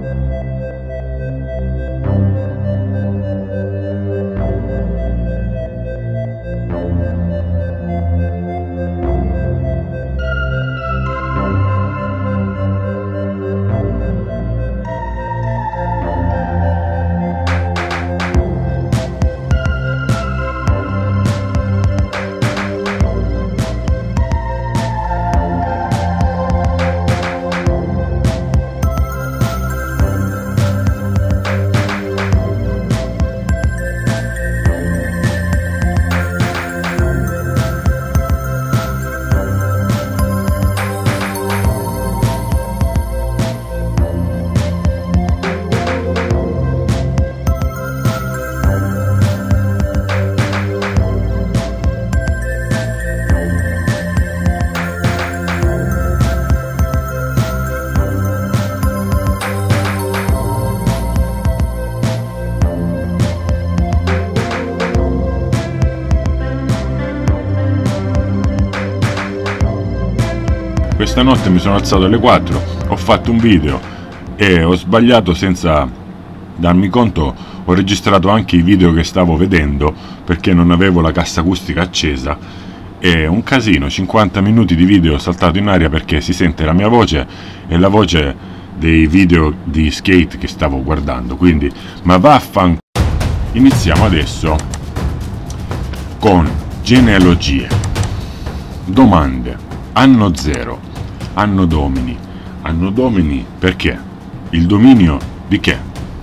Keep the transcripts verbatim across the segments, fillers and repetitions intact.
Questa notte mi sono alzato alle quattro, ho fatto un video e ho sbagliato senza darmi conto, ho registrato anche i video che stavo vedendo perché non avevo la cassa acustica accesa. È un casino, cinquanta minuti di video saltato in aria perché si sente la mia voce e la voce dei video di skate che stavo guardando, quindi ma vaffanculo. Iniziamo adesso con genealogie, domande, anno zero, anno domini, anno domini perché? Il dominio di che?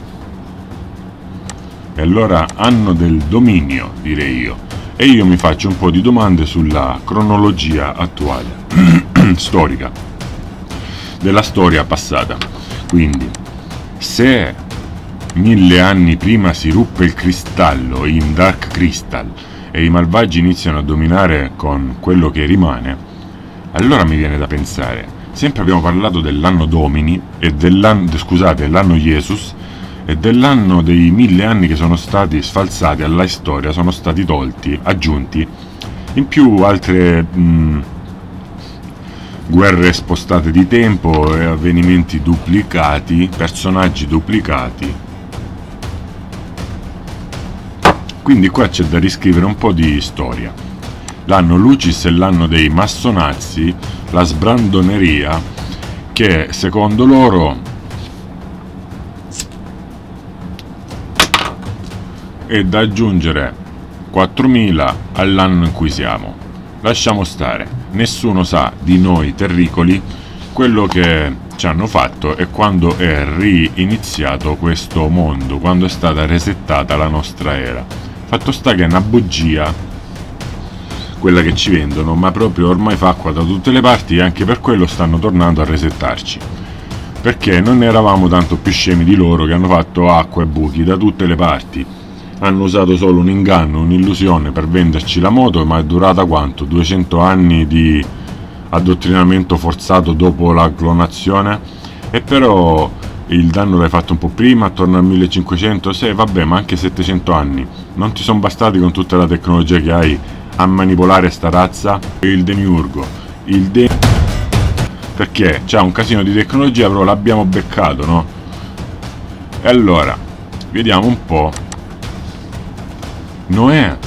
E allora anno del dominio, direi io. E io mi faccio un po' di domande sulla cronologia attuale, storica, della storia passata. Quindi, se mille anni prima si ruppe il cristallo in Dark Crystal e i malvagi iniziano a dominare con quello che rimane, allora mi viene da pensare, sempre abbiamo parlato dell'anno Domini e dell'anno, scusate, dell'anno Jesus e dell'anno dei mille anni che sono stati sfalsati alla storia, sono stati tolti, aggiunti, in più altre mh, guerre spostate di tempo e avvenimenti duplicati, personaggi duplicati. Quindi qua c'è da riscrivere un po' di storia. L'anno Lucis è l'anno dei massonazzi, la sbrandoneria, che secondo loro è da aggiungere quattromila all'anno in cui siamo. Lasciamo stare, nessuno sa di noi terricoli quello che ci hanno fatto e quando è riniziato questo mondo, quando è stata resettata la nostra era. Fatto sta che è una bugia quella che ci vendono, ma proprio ormai fa acqua da tutte le parti e anche per quello stanno tornando a resettarci, perché non eravamo tanto più scemi di loro che hanno fatto acqua e buchi da tutte le parti. Hanno usato solo un inganno, un'illusione per venderci la moto, ma è durata quanto? duecento anni di addottrinamento forzato dopo la clonazione? E però il danno l'hai fatto un po' prima, attorno al millecinquecento, sì vabbè, ma anche settecento anni non ti sono bastati con tutta la tecnologia che hai a manipolare sta razza? Il demiurgo, il de... perché c'ha un casino di tecnologia, però l'abbiamo beccato, no? E allora vediamo un po'. Noè,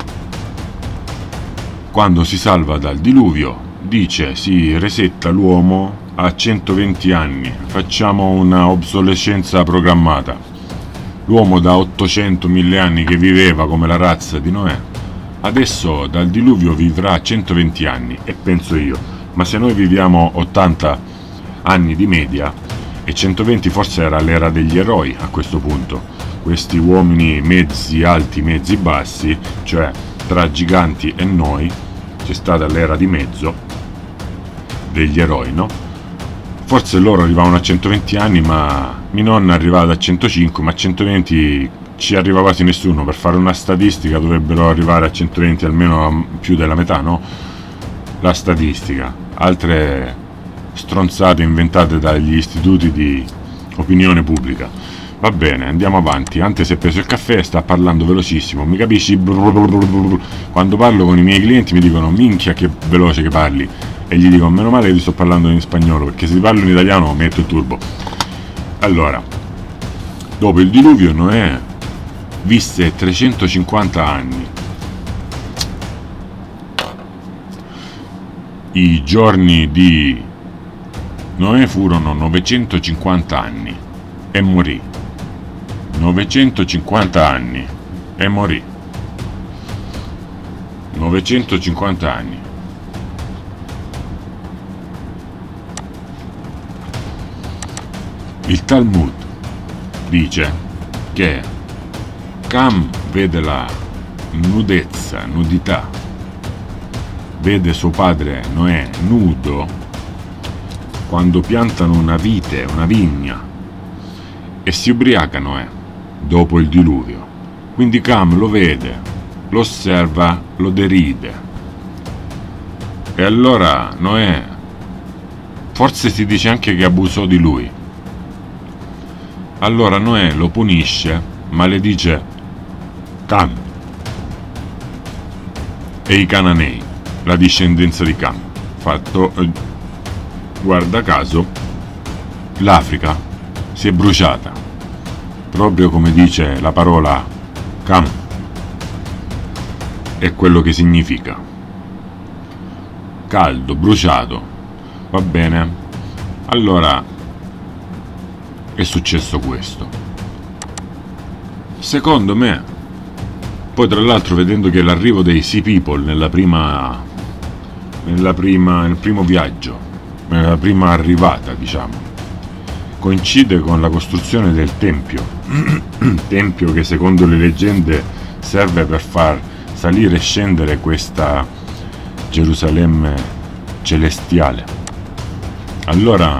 quando si salva dal diluvio, dice si resetta l'uomo a centoventi anni, facciamo una obsolescenza programmata. L'uomo da ottocento mille anni che viveva come la razza di Noè, adesso dal diluvio vivrà centoventi anni, e penso io, ma se noi viviamo ottanta anni di media, e centoventi forse era l'era degli eroi a questo punto, questi uomini mezzi alti, mezzi bassi, cioè tra giganti e noi, c'è stata l'era di mezzo degli eroi, no? Forse loro arrivavano a centoventi anni, ma mia nonna è arrivata a centocinque, ma a centoventi ci arriva quasi nessuno. Per fare una statistica dovrebbero arrivare a centoventi almeno più della metà, no? La statistica. Altre stronzate inventate dagli istituti di opinione pubblica. Va bene, andiamo avanti. Ante si è preso il caffè e sta parlando velocissimo, mi capisci? Quando parlo con i miei clienti mi dicono minchia che veloce che parli, e gli dico meno male che ti sto parlando in spagnolo, perché se ti parlo in italiano metto il turbo. Allora, dopo il diluvio Noè visse trecentocinquanta anni. I giorni di Noè furono novecentocinquanta anni e morì. novecentocinquanta anni e morì. novecentocinquanta anni. Il Talmud dice che Cam vede la nudezza, nudità, vede suo padre Noè nudo quando piantano una vite, una vigna, e si ubriaca Noè dopo il diluvio. Quindi Cam lo vede, lo osserva, lo deride. E allora Noè, forse si dice anche che abusò di lui. Allora Noè lo punisce, maledice Cam e i Cananei, la discendenza di Cam. Fatto, eh, guarda caso, l'Africa si è bruciata, proprio come dice la parola Cam, è quello che significa caldo, bruciato. Va bene? Allora è successo questo. Secondo me, poi tra l'altro, vedendo che l'arrivo dei Sea People nella prima nella prima nel primo viaggio, nella prima arrivata, diciamo, coincide con la costruzione del tempio tempio che secondo le leggende serve per far salire e scendere questa Gerusalemme celestiale. Allora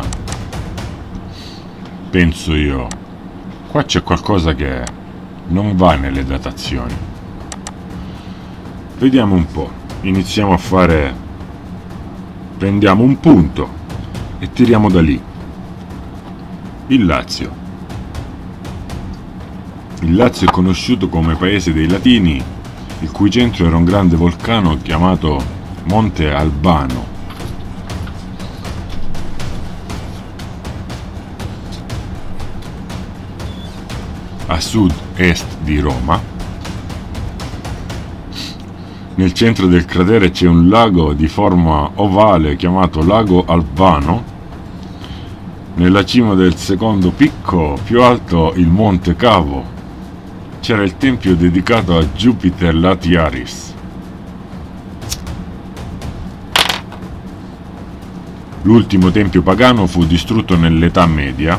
penso io, qua c'è qualcosa che non va nelle datazioni. Vediamo un po', iniziamo a fare, prendiamo un punto e tiriamo da lì. Il Lazio. Il Lazio è conosciuto come paese dei Latini, il cui centro era un grande vulcano chiamato Monte Albano. A sud-est di Roma. Nel centro del cratere c'è un lago di forma ovale chiamato Lago Albano. Nella cima del secondo picco più alto, il Monte Cavo, c'era il tempio dedicato a Jupiter Latiaris. L'ultimo tempio pagano fu distrutto nell'età media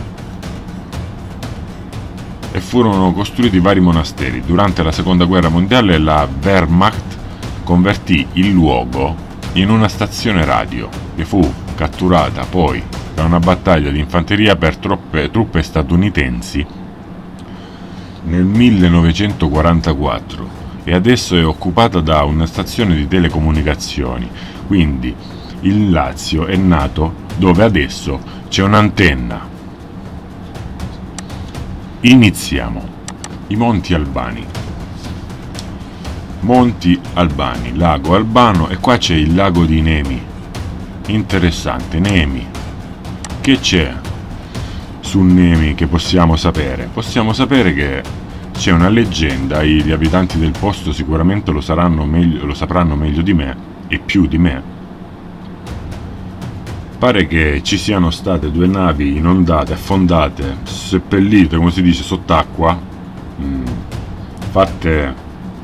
e furono costruiti vari monasteri. Durante la seconda guerra mondiale la Wehrmacht convertì il luogo in una stazione radio che fu catturata poi da una battaglia di infanteria per troppe, truppe statunitensi nel millenovecentoquarantaquattro e adesso è occupata da una stazione di telecomunicazioni. Quindi il Lazio è nato dove adesso c'è un'antenna. Iniziamo. I Monti Albani. Monti Albani, lago Albano, e qua c'è il lago di Nemi. Interessante, Nemi. Che c'è su Nemi che possiamo sapere? Possiamo sapere che c'è una leggenda, gli abitanti del posto sicuramente lo, saranno meglio, lo sapranno meglio di me e più di me. Pare che ci siano state due navi inondate, affondate, seppellite, come si dice, sott'acqua, mh, fatte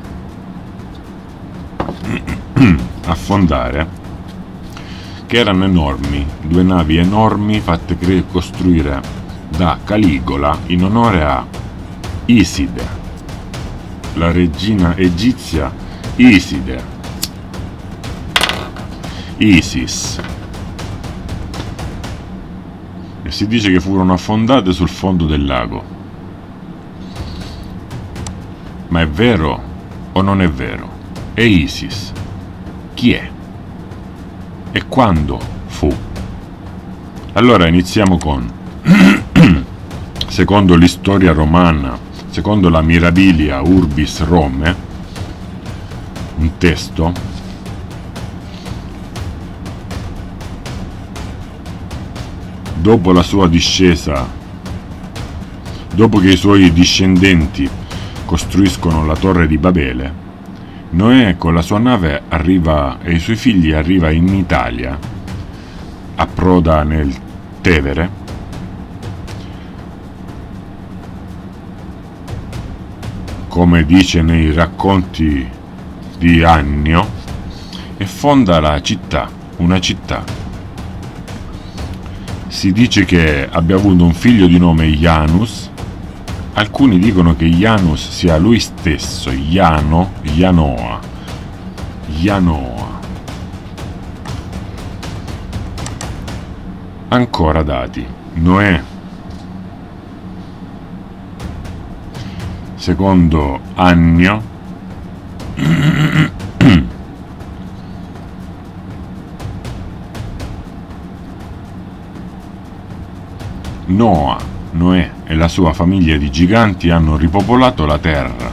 affondare, che erano enormi, due navi enormi fatte costruire da Caligola in onore a Iside, la regina egizia Iside, Isis. E si dice che furono affondate sul fondo del lago. Ma è vero o non è vero? E Isis chi è? E quando fu? Allora iniziamo con secondo l'istoria romana, secondo la Mirabilia Urbis Rome, un testo dopo la sua discesa Dopo che i suoi discendenti costruiscono la torre di Babele, Noè con la sua nave arriva e i suoi figli arriva in Italia, approda nel Tevere, come dice nei racconti di Annio, e fonda la città, una città. Si dice che abbia avuto un figlio di nome Janus. Alcuni dicono che Janus sia lui stesso, Jano, Janoa, Janoa. Ancora dati. Noè, secondo Annio, Noa, Noè e la sua famiglia di giganti hanno ripopolato la terra.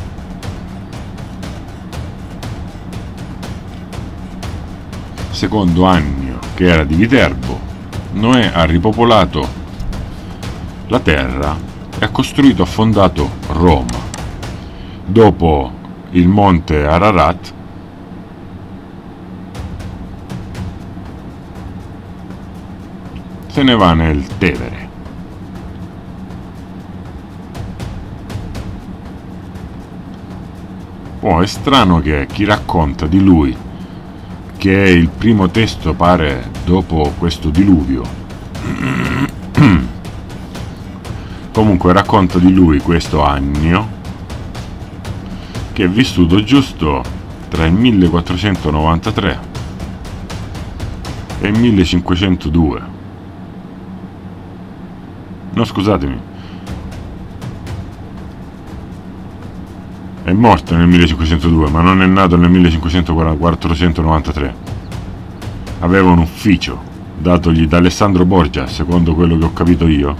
Secondo Annio, che era di Viterbo, Noè ha ripopolato la terra e ha costruito, ha fondato Roma. Dopo il monte Ararat, se ne va nel Tevere. Oh, è strano che chi racconta di lui, che è il primo testo pare dopo questo diluvio, comunque racconta di lui questo Annio, che è vissuto giusto tra il millequattrocentonovantatré e il millecinquecentodue. No, scusatemi, è morto nel millecinquecentodue, ma non è nato nel millecinquecentonovantatré. Aveva un ufficio datogli da Alessandro Borgia, secondo quello che ho capito io,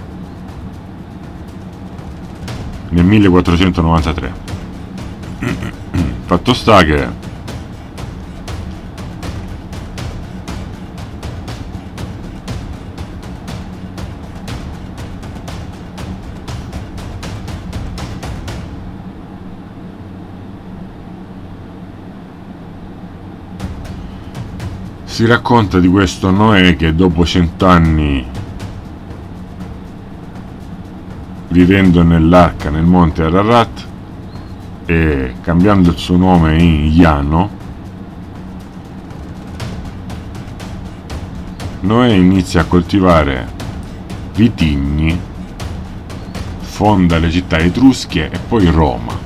nel millequattrocentonovantatré. Fatto sta che si racconta di questo Noè che dopo cent'anni, vivendo nell'arca nel monte Ararat e cambiando il suo nome in Jano, Noè inizia a coltivare vitigni, fonda le città etrusche e poi Roma.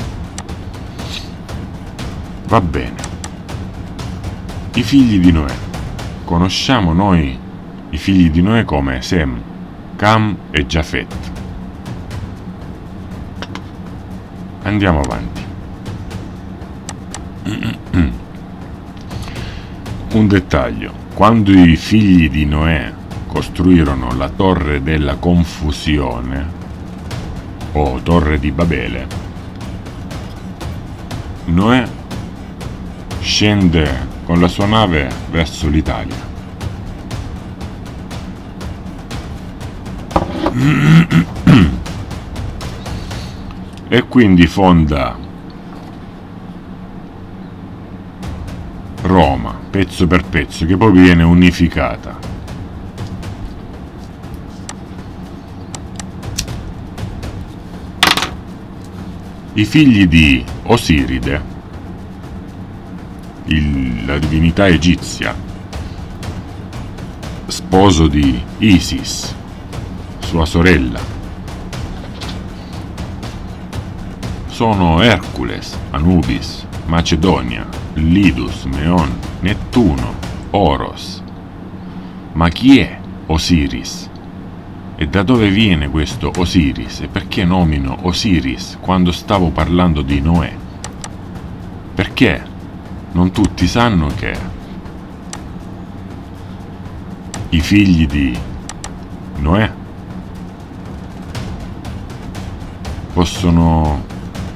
Va bene. I figli di Noè. Conosciamo noi i figli di Noè come Sem, Cam e Giafet. Andiamo avanti. Un dettaglio. Quando i figli di Noè costruirono la torre della confusione, o torre di Babele, Noè scende con la sua nave verso l'Italia. E quindi fonda Roma, pezzo per pezzo, che poi viene unificata. I figli di Osiride, il, la divinità egizia, sposo di Isis, sua sorella, sono Hercules, Anubis, Macedonia, Lidus, Meon, Nettuno, Oros. Ma chi è Osiris? E da dove viene questo Osiris? E perché nomino Osiris quando stavo parlando di Noè? Perché non tutti sanno che i figli di Noè possono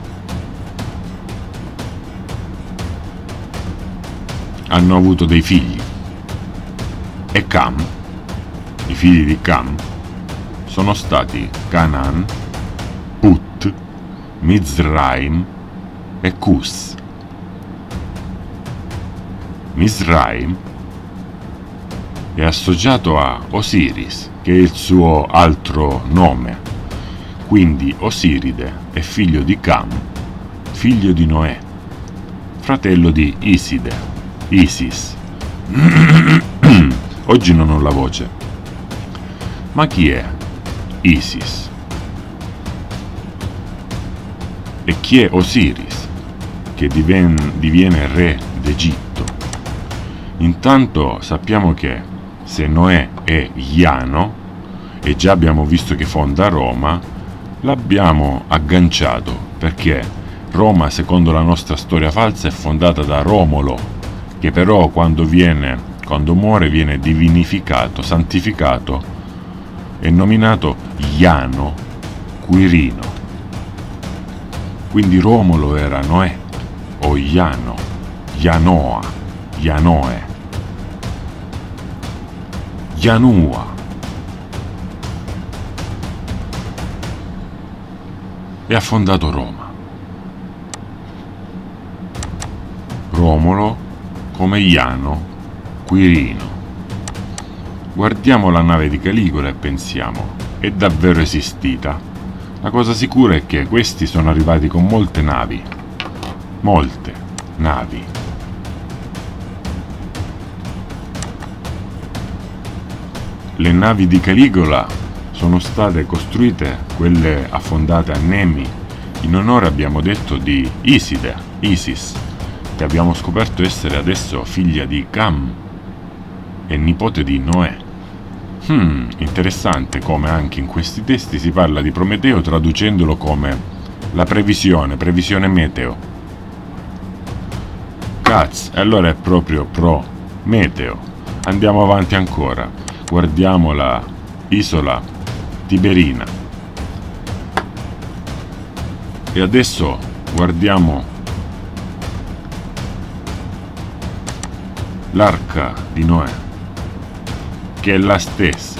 hanno avuto dei figli, e Cam, i figli di Cam, sono stati Canaan, Mizraim e Cus. Mizraim è associato a Osiris, che è il suo altro nome, quindi Osiride è figlio di Cam, figlio di Noè, fratello di Iside, Isis. Oggi non ho la voce. Ma chi è Isis? E chi è Osiris, che diven- diviene re d'Egitto? Intanto sappiamo che se Noè è Iano, e già abbiamo visto che fonda Roma, l'abbiamo agganciato, perché Roma, secondo la nostra storia falsa, è fondata da Romolo, che però quando viene, quando muore viene divinificato, santificato e nominato Iano Quirino. Quindi Romolo era Noè, o Iano, Ianoa, Ianoe, Ianua. E ha fondato Roma. Romolo come Iano Quirino. Guardiamo la nave di Caligula e pensiamo, è davvero esistita? La cosa sicura è che questi sono arrivati con molte navi, molte navi. Le navi di Caligula sono state costruite, quelle affondate a Nemi, in onore, abbiamo detto, di Iside, Isis, che abbiamo scoperto essere adesso figlia di Cam e nipote di Noè. Hmm, interessante come anche in questi testi si parla di Prometeo traducendolo come la previsione, previsione meteo. Cazzo, e allora è proprio Prometeo. Andiamo avanti ancora, guardiamo la isola Tiberina. E adesso guardiamo l'arca di Noè, che è la stessa.